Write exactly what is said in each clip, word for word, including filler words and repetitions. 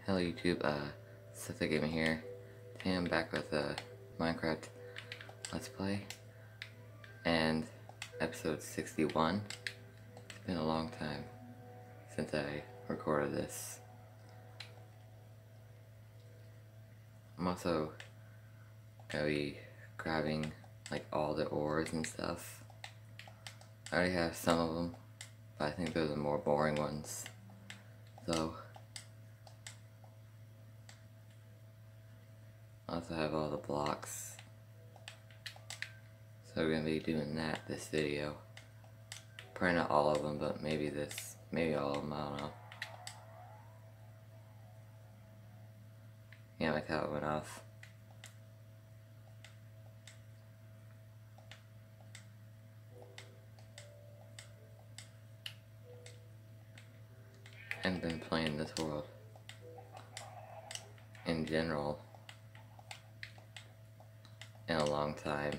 Hello YouTube, uh, Seth Gaming here. Today I'm back with a Minecraft Let's Play, and episode sixty-one. It's been a long time since I recorded this. I'm also gonna be grabbing like all the ores and stuff. I already have some of them, but I think those are the more boring ones. So I also have all the blocks, so we're gonna be doing that this video. Probably not all of them, but maybe this, maybe all of them, I don't know. Yeah, my cow went off. I haven't been playing this world in general in a long time.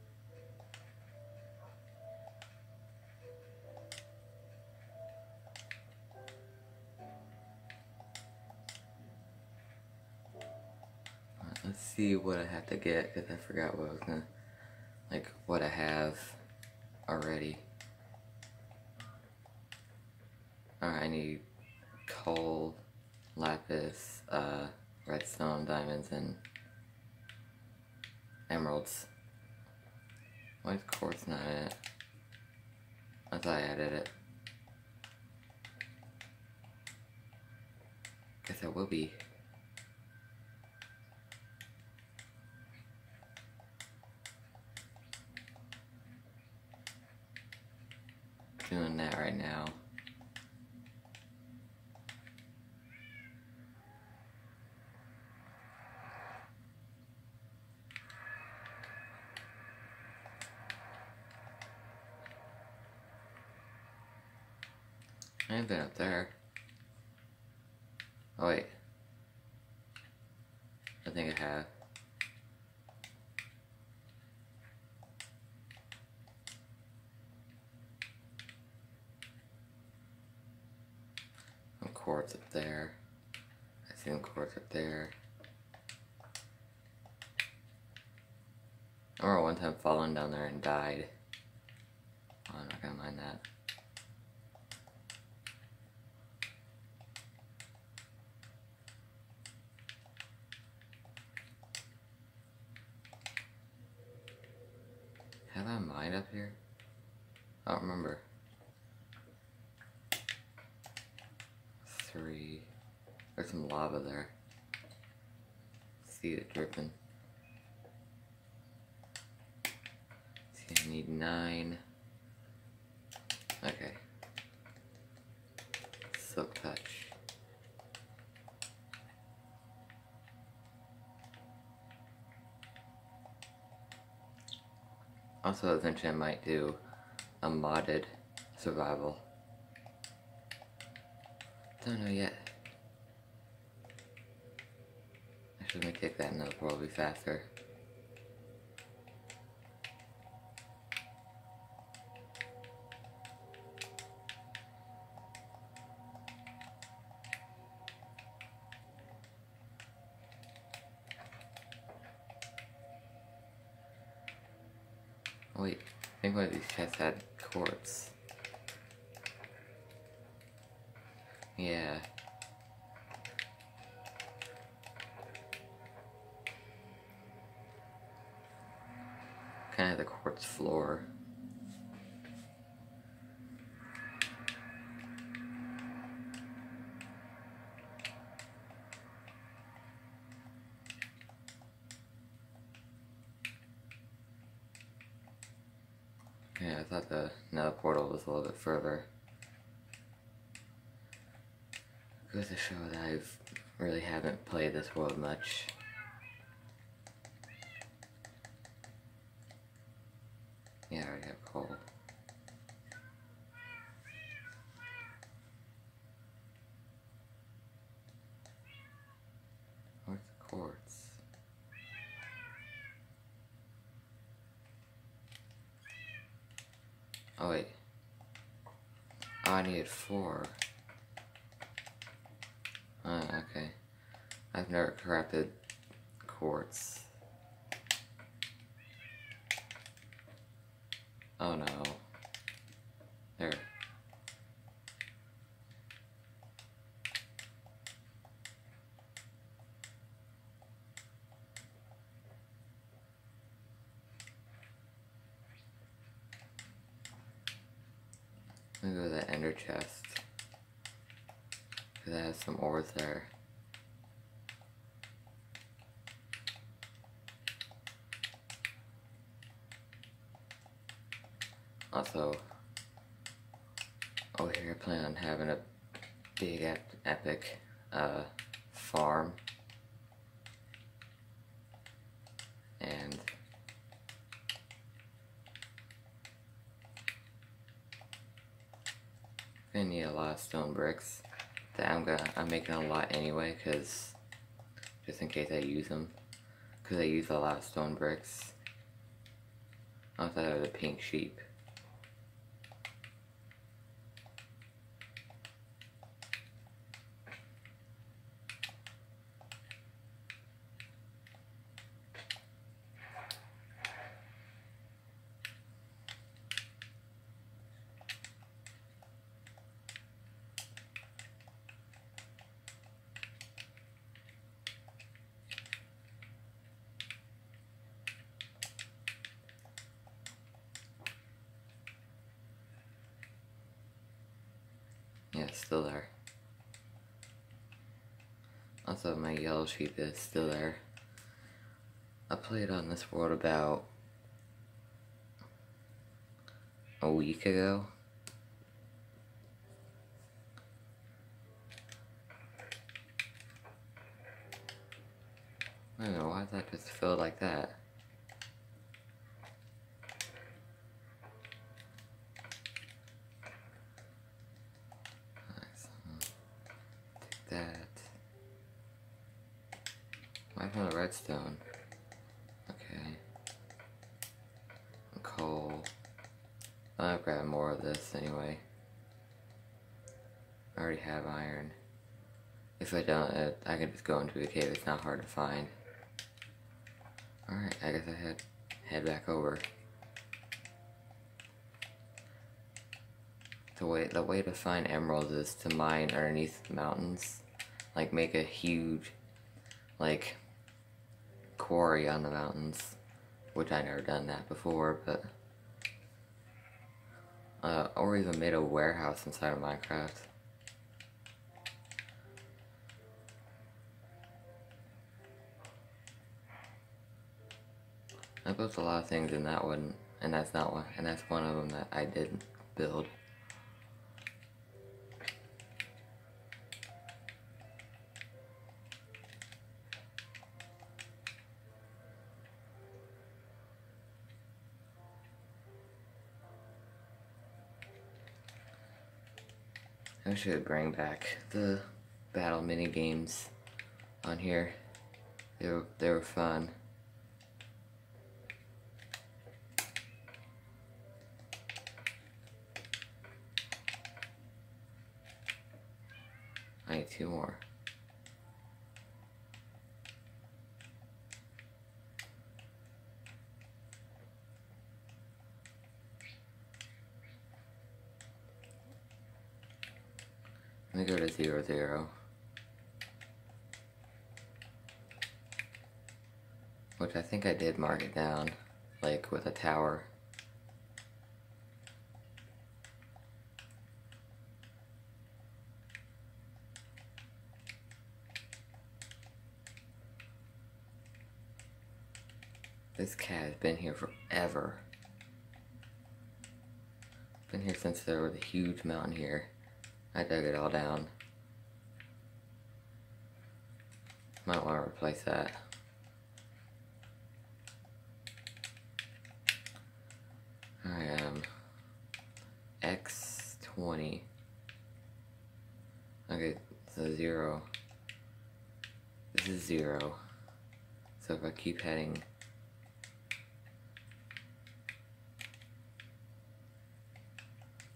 Let's see what I have to get, because I forgot what I was gonna, like, what I have already. Alright, I need coal, lapis, uh, redstone, diamonds, and emeralds. Why is quartz not in it? I thought I added it. Guess I will be. Doing that right now. I haven't been up there. Oh wait. I think I have. Some quartz up there. I see some quartz up there. I remember one time falling down there and died. Oh, I'm not gonna mind that. Have I mined up here? I don't remember. Three. There's some lava there. See it dripping. See, I need nine. Okay. Silk touch. Also, eventually I might do a modded survival. Don't know yet. Actually, let me take that another probably faster. Oh, wait, I think one of these chests had quartz. Yeah. Kind of the quartz floor. Yeah, I thought the nether portal was a little bit further. Goes to show that I really haven't played this world much. Yeah, I already have coal. Where's the quartz? Oh wait. Oh, I needed four. Oh, okay. I've never crafted quartz. Oh no. There. I'm gonna go to the ender chest. Because I have some ores there. Also, over here I plan on having a big ep epic uh, farm. And I need a lot of stone bricks. That I'm gonna I'm making a lot anyway, cause just in case I use them, cause I use a lot of stone bricks. I thought I was a pink sheep. Yeah, it's still there. Also, my yellow sheep is still there. I played on this world about a week ago. I don't know, why did that just feel like that? Take that. Why from the redstone? Okay. Coal. I'll grab more of this anyway. I already have iron. If I don't, uh, I can just go into a cave. It's not hard to find. Alright, I guess I head, head back over. The way, the way to find emeralds is to mine underneath the mountains. Like, make a huge, like, quarry on the mountains. Which I never done that before, but... Uh, or even made a warehouse inside of Minecraft. I built a lot of things in that one, and that's not one, and that's one of them that I didn't build. I should bring back the battle mini games on here. They were they were fun. I need two more. Let me go to zero zero. Which I think I did mark it down, like with a tower. This cat has been here forever. Been here since there was a huge mountain here. I dug it all down. Might want to replace that. I am X twenty. Okay, so zero. This is zero. So if I keep heading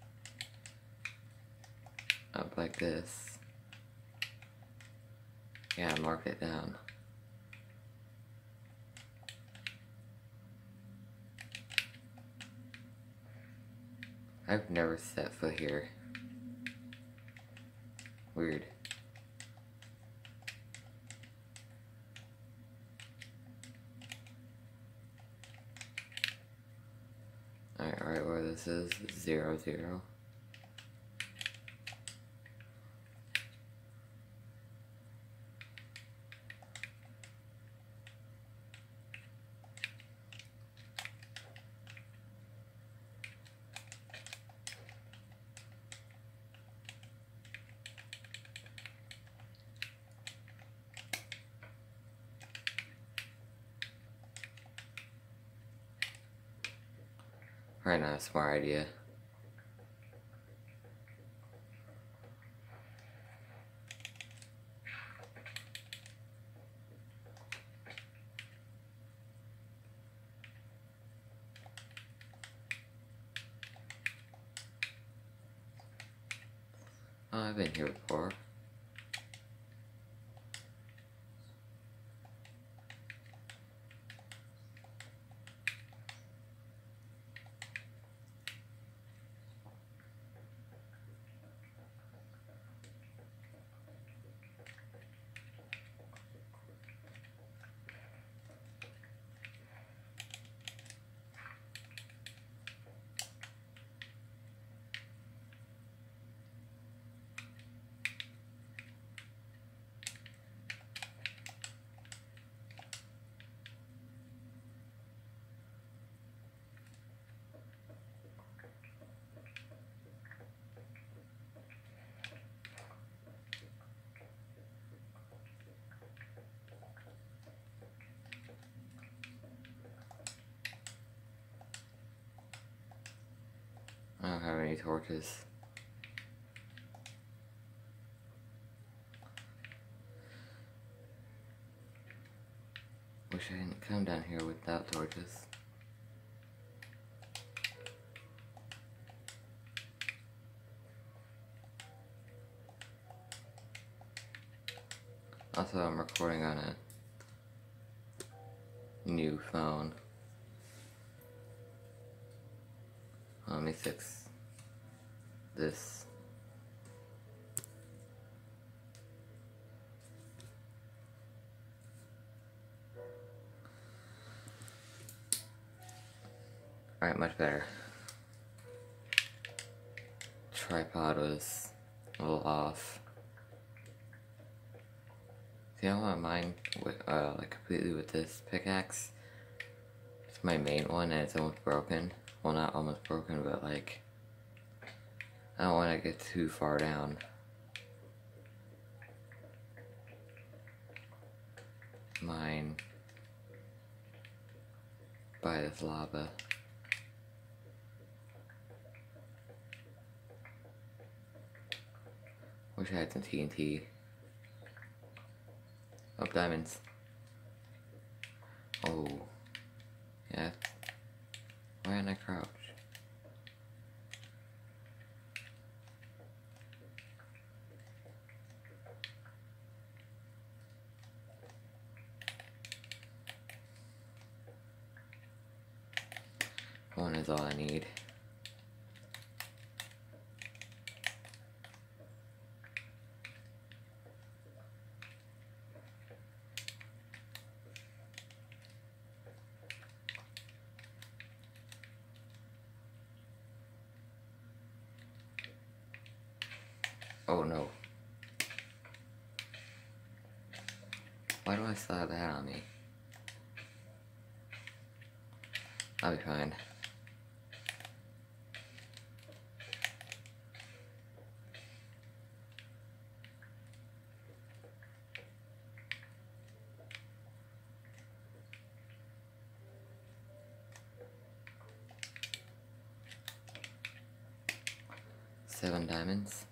up like this, Yeah, mark it down. I've never set foot here. Weird. Alright, right where this is, zero, zero. Right now, smart idea. Oh, I've been here before. I don't have any torches. Wish I didn't come down here without torches. Also, I'm recording on a new phone. Let me fix this. Alright, much better. Tripod was a little off. See, I want mine with, uh, like completely with this pickaxe. It's my main one and it's almost broken. Well, not almost broken, but like, I don't want to get too far down. Mine by this lava. Wish I had some T N T. Oh, diamonds. Oh. Yeah. Why didn't I crouch? One is all I need. Oh no. Why do I still have that on me? I'll be fine. Seven diamonds.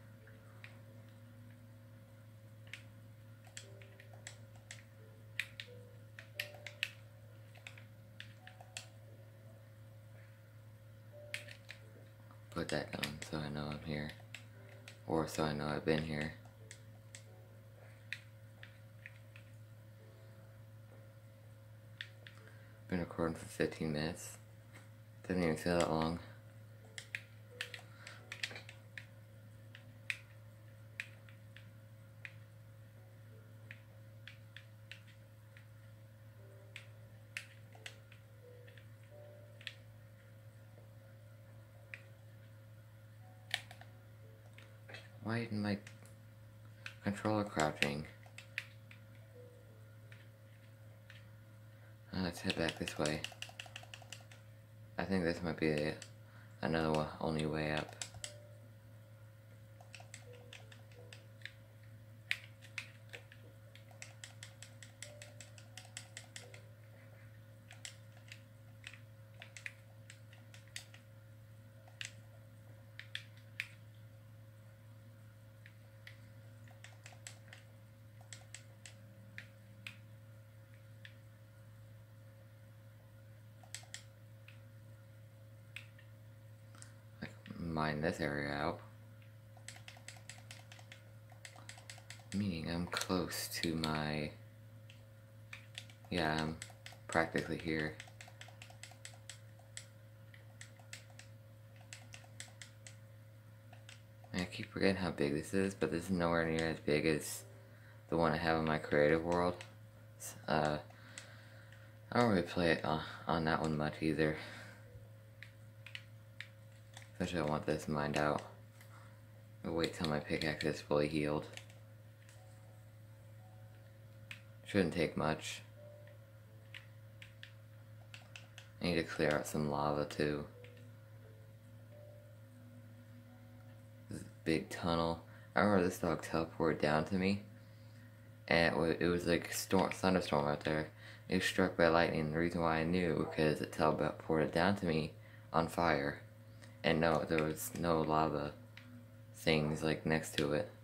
Put that down so I know I'm here. Or so I know I've been here. recording for fifteen minutes. Didn't even feel that long. Why isn't my controller crouching? Uh, let's head back this way. I think this might be a, another one, only way up. Mine this area out. Meaning I'm close to my... Yeah, I'm practically here. I keep forgetting how big this is, but this is nowhere near as big as the one I have in my creative world. Uh, I don't really play it on, on that one much either. Especially I want this mined out. I'll wait till my pickaxe is fully healed. Shouldn't take much. I need to clear out some lava too. This is a big tunnel. I remember this dog teleported down to me. And it was, it was like a storm, thunderstorm out there. It was struck by lightning. The reason why I knew, because it teleported down to me on fire. And no, there was no lava things like next to it.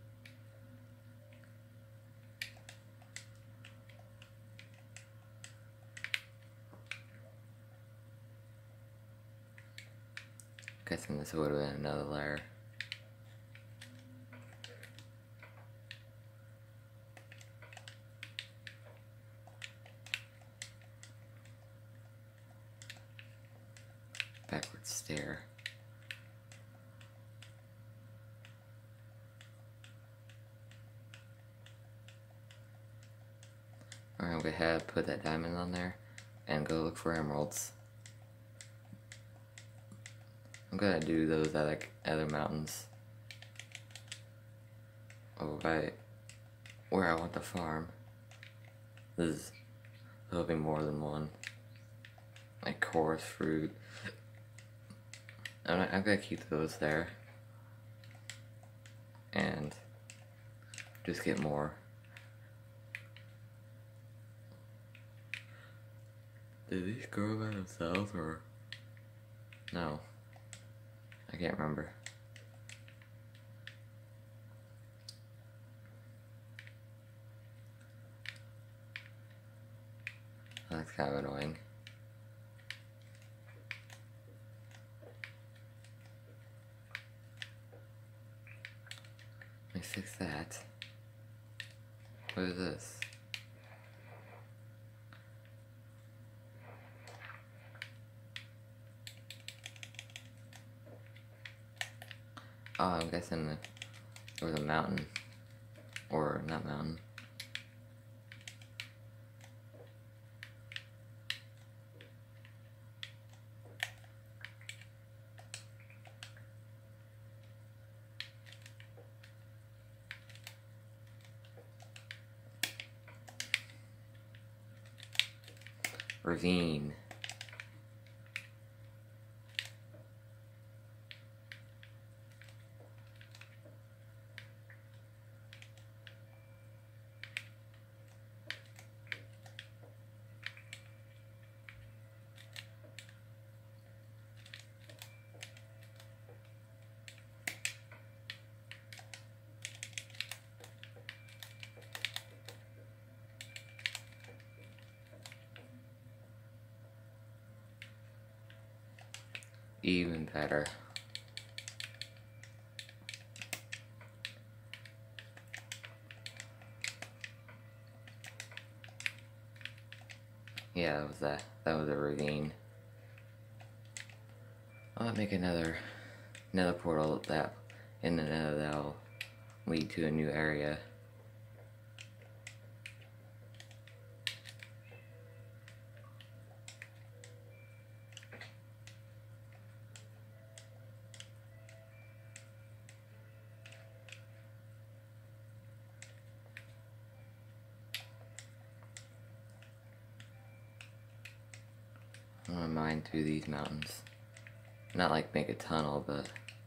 Guessing this would have been another layer. Backward stair. Alright, I'm gonna have put that diamond on there and go look for emeralds. I'm gonna do those at like other mountains. Oh, right. Where I want the farm. This is, there'll be more than one. Like chorus fruit. I'm, not, I'm gonna keep those there. And just get more. Did these grow by themselves or? No. I can't remember. That's kind of annoying. Let me fix that. What is this? Oh, I'm guessing there was a mountain. Or not mountain. Ravine. Even better. Yeah, that was that. That was a ravine. I'll make another another portal that in the nether that'll lead to a new area. I'm gonna mine through these mountains. Not like make a tunnel, but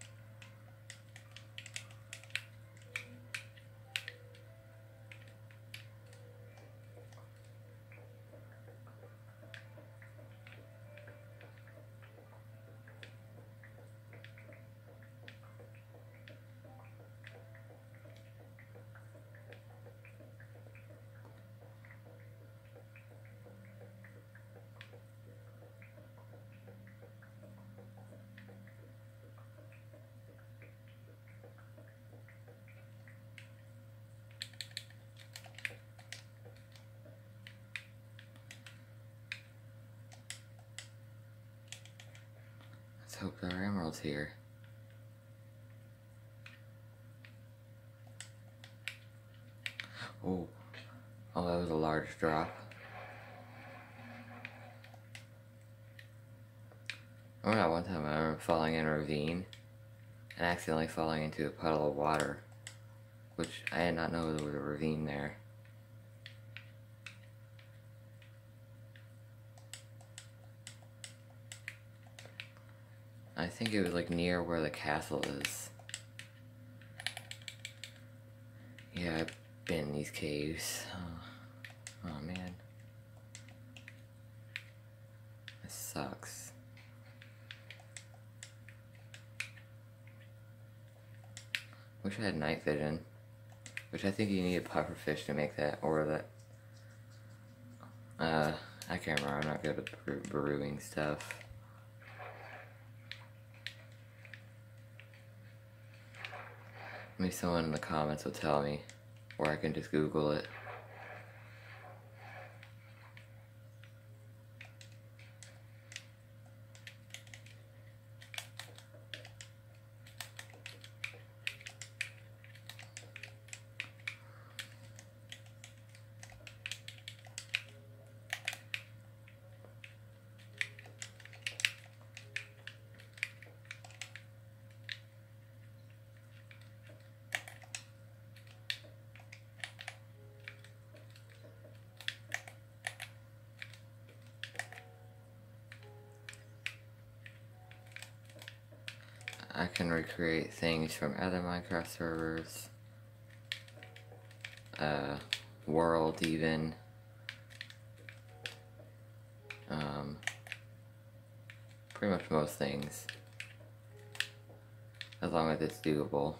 let's hope there are emeralds here. Oh, oh, that was a large drop. I remember that one time I remember falling in a ravine and accidentally falling into a puddle of water, which I did not know there was a ravine there. I think it was like near where the castle is. Yeah, I've been in these caves. Oh, oh man. This sucks. Wish I had night vision. Which I think you need a pufferfish to make that, or that. Uh, I can't remember. I'm not good at brewing stuff. Maybe someone in the comments will tell me, or I can just Google it. I can recreate things from other Minecraft servers, uh, world even, um, pretty much most things, as long as it's doable.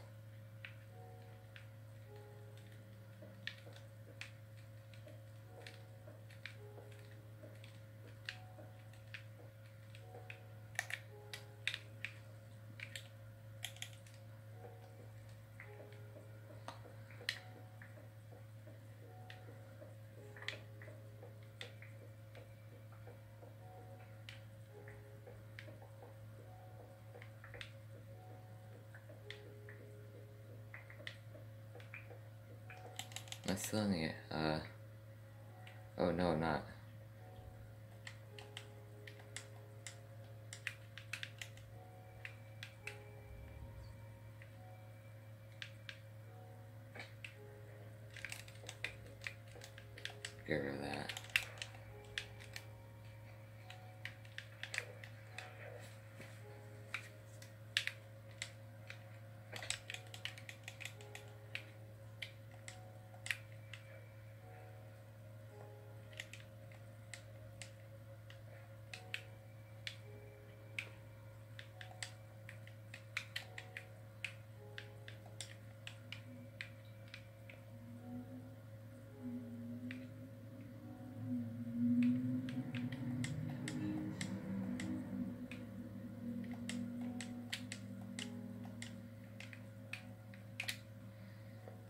I still need it. Uh, oh no, not. Get rid of that.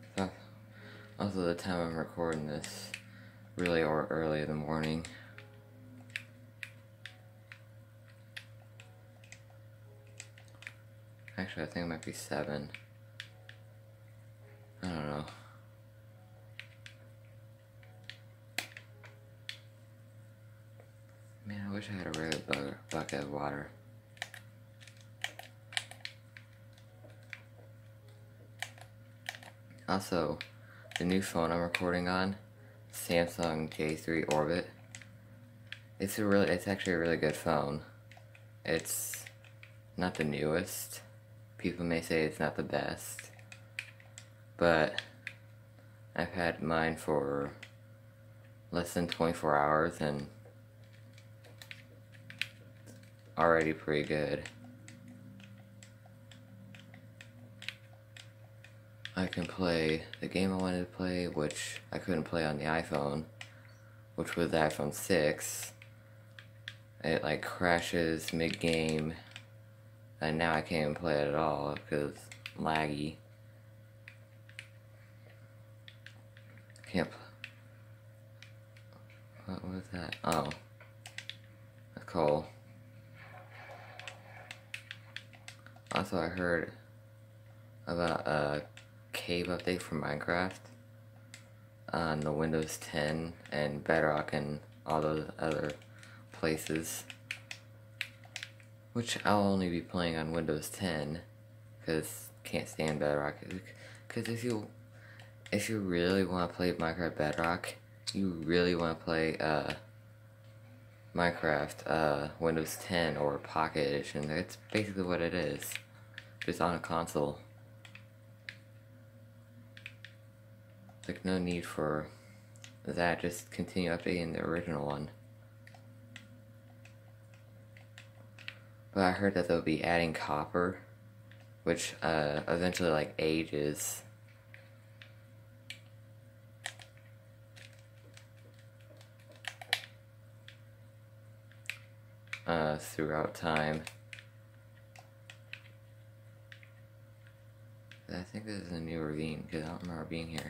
Also, the time I'm recording this, really or early in the morning. Actually, I think it might be seven. I don't know. Man, I wish I had a regular bu bucket of water. Also, the new phone I'm recording on, Samsung J three Orbit. It's a really, it's actually a really good phone. It's not the newest. People may say it's not the best, but I've had mine for less than twenty-four hours and already pretty good. I can play the game I wanted to play, which I couldn't play on the iPhone, which was the iPhone six. It like crashes mid-game, and now I can't even play it at all because it's laggy. Can't. What was that? Oh, that's cool. Also, I heard about a cave update for Minecraft on the Windows ten and Bedrock and all those other places, which I'll only be playing on Windows ten because can't stand Bedrock. Because if you if you really want to play Minecraft Bedrock, you really want to play uh, Minecraft uh, Windows ten or Pocket Edition. That's basically what it is, just on a console. Like, no need for that, just continue updating the original one. But I heard that they'll be adding copper, which uh, eventually like ages. Uh, throughout time. I think this is a new ravine, because I don't remember being here.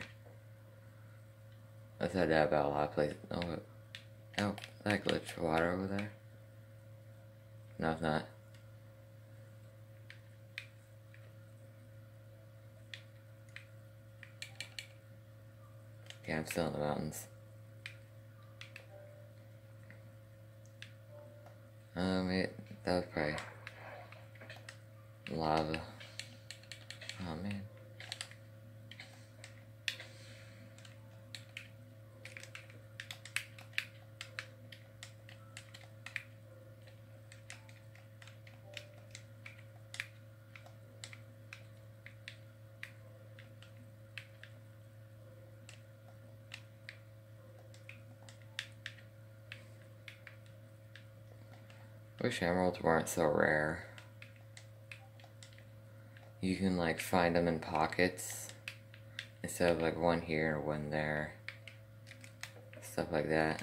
I said that about a lot of places. Oh, oh, that glitch. Water over there? No, it's not. Yeah, I'm still in the mountains. Um, it, that was probably lava. Oh, man. Wish emeralds weren't so rare. You can like find them in pockets instead of like one here or one there. Stuff like that.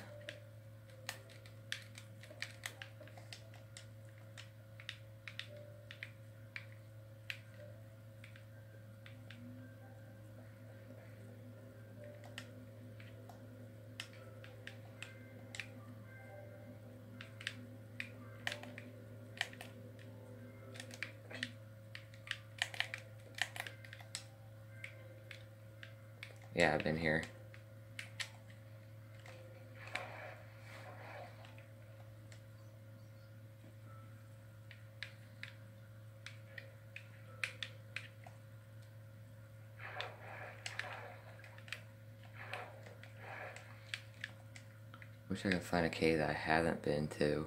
Yeah, I've been here. Wish I could find a cave that I haven't been to.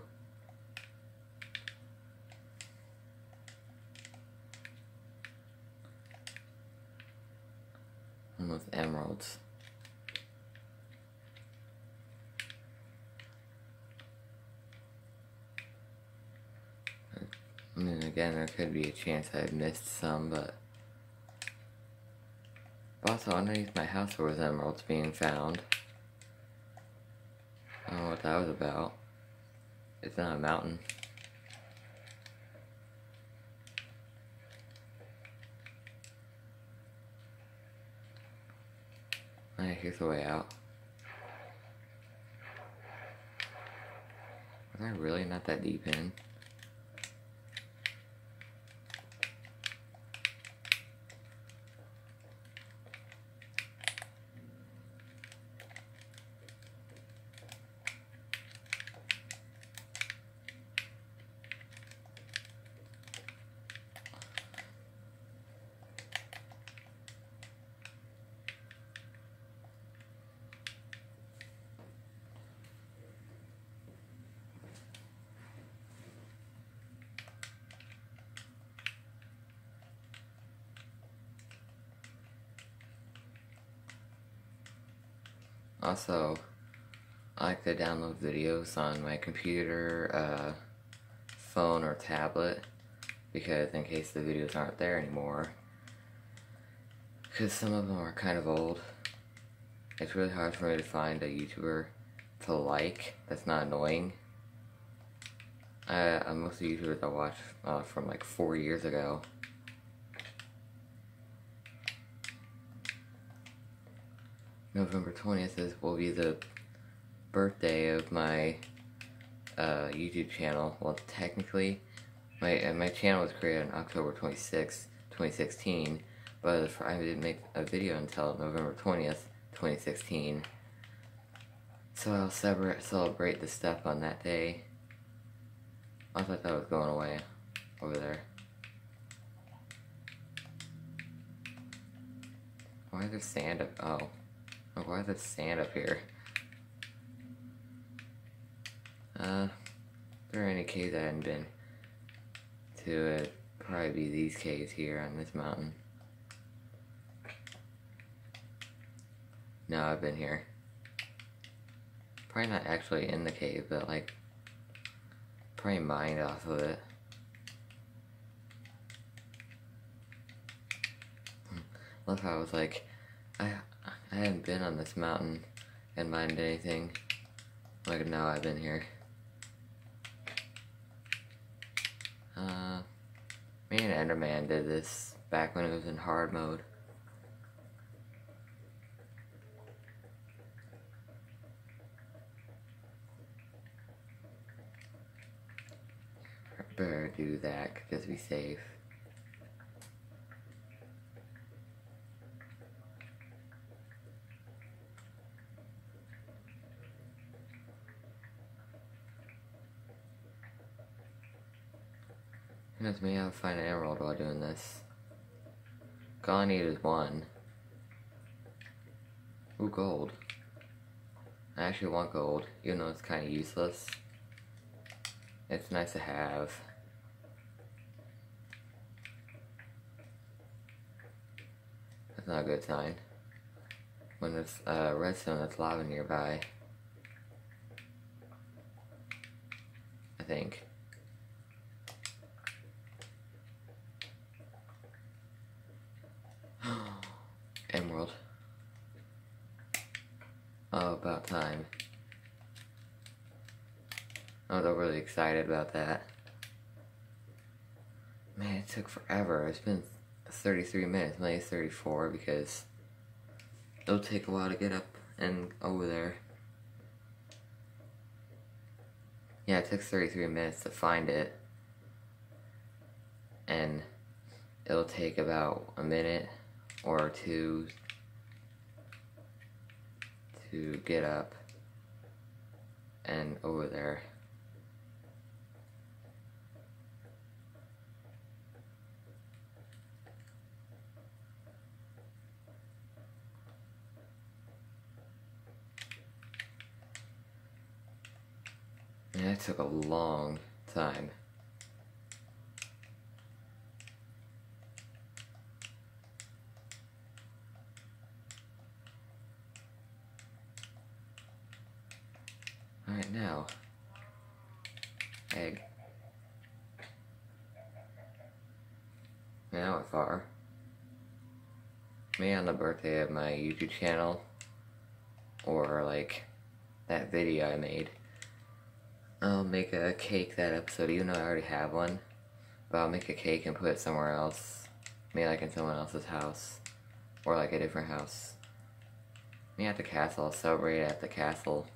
One with emeralds. I mean, again, there could be a chance I missed some, but... but also, underneath my house there was emeralds being found. I don't know what that was about. It's not a mountain. Alright, here's the way out. Was I really not that deep in? Also, I like to download videos on my computer, uh, phone, or tablet, because in case the videos aren't there anymore, because some of them are kind of old. It's really hard for me to find a YouTuber to like that's not annoying. I, most of the YouTubers I watch uh, from like four years ago. November twentieth is, will be the birthday of my uh, YouTube channel. Well, technically, my uh, my channel was created on October twenty-sixth, twenty sixteen, but I didn't make a video until November twentieth, twenty sixteen. So I'll celebrate, celebrate the step on that day. I thought that was going away over there. Why is there sand up? Oh. Oh, why is there sand up here? Uh, if there are any caves I hadn't been to, it'd probably be these caves here on this mountain. No, I've been here. Probably not actually in the cave, but like, probably mined off of it. Love how I was like, I I hadn't been on this mountain and mined anything. Like, now I've been here. Uh, me and Enderman did this back when it was in hard mode. Better do that, just to be safe. Knows me how to find an emerald while doing this. All I need is one. Ooh, gold. I actually want gold, even though it's kind of useless. It's nice to have. That's not a good sign. When there's uh, redstone that's lava nearby. I think. Emerald. Oh, about time. I was really excited about that. Man, it took forever. It's been thirty-three minutes, maybe thirty-four, because it'll take a while to get up and over there. Yeah, it took thirty-three minutes to find it. And it'll take about a minute or two to get up and over there. And that took a long time. Alright, now. Egg. Now it's far. Me on the birthday of my YouTube channel, or like that video I made, I'll make a cake that episode, even though I already have one. But I'll make a cake and put it somewhere else. Maybe like in someone else's house. Or like a different house. Me at the castle, I'll celebrate at the castle.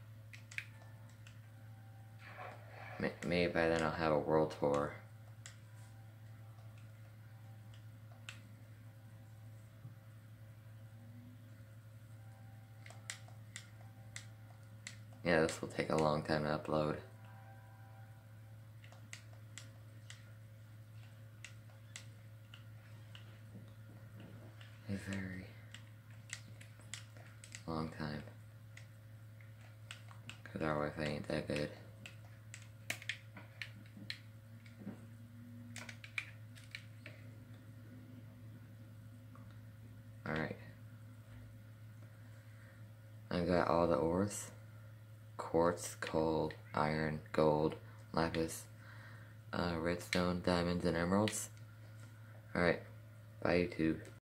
Maybe by then I'll have a world tour. Yeah, this will take a long time to upload. A very long time. Because our Wi-Fi ain't that good. Alright. I got all the ores. Quartz, coal, iron, gold, lapis, uh, redstone, diamonds, and emeralds. Alright, bye YouTube.